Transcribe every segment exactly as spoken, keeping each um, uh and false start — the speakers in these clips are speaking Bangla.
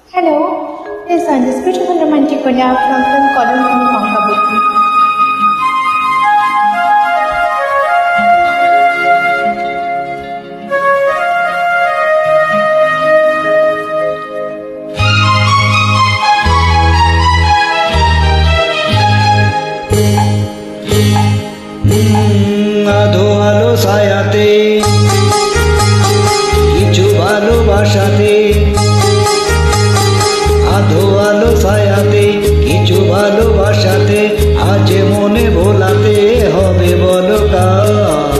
Hello, this is this beautiful romantic Konya from film Kolon Kuni Pankabuti. আধো আলো ছায়াতে কিছু ভালোবাসাতে, আধো আলো ছায়াতে কিছু ভালোবাসাতে, আজ মনে ভোলাতে হবে বলো কার।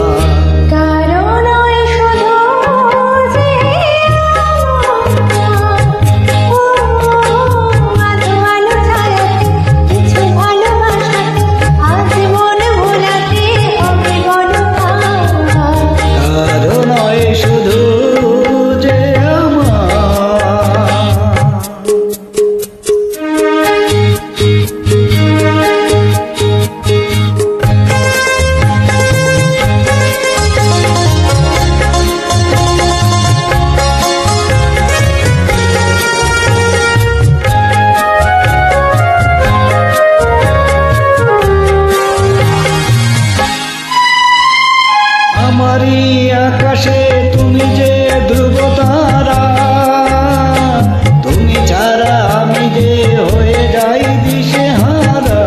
আমারি আকাশে তুমি যে ধ্রুব তারা, তুমি ছাড়া আমি যে হয়ে যাই দিশেহারা।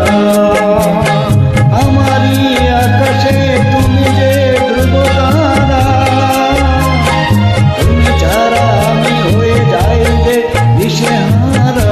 আমারি আকাশে তুমি যে ধ্রুব তারা, তুমি ছাড়া আমি হয়ে যাই যে দিশেহারা।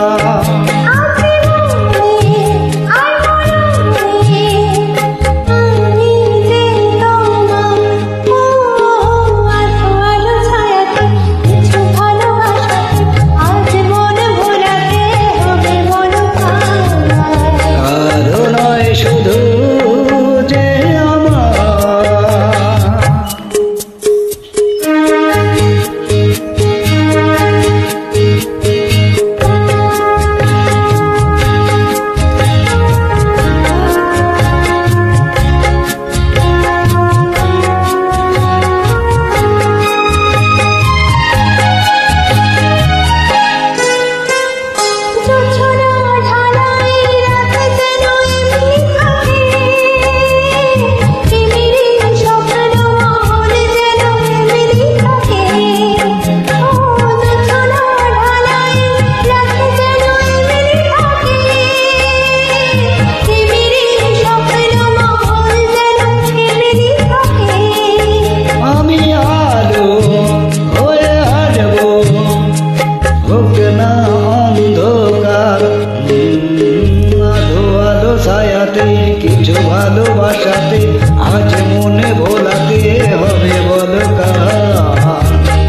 কিছু ভালোবাসাতে আজ মনে ভোলাতে হবে বলো কার।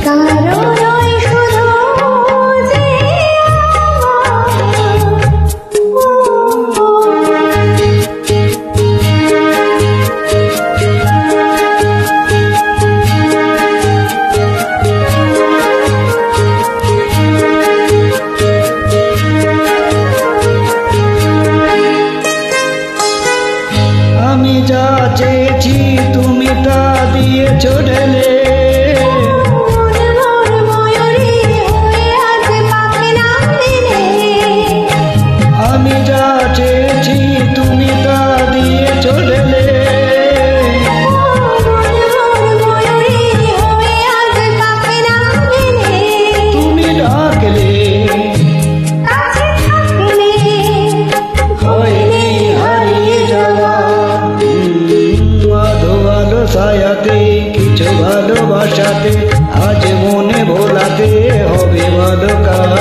আমি যা চেয়েছি তুমি তা দিয়েছ ঢেলে, আমি যা চেয়েছি তুমি তা দিয়েছ ঢেলে। তুমি ডাকলে হয়নি হারিয়ে যাওয়া, ছায়াতে কিছু ভালোবাসাতে আজ মনে ভোলাতে হবে বলো কার।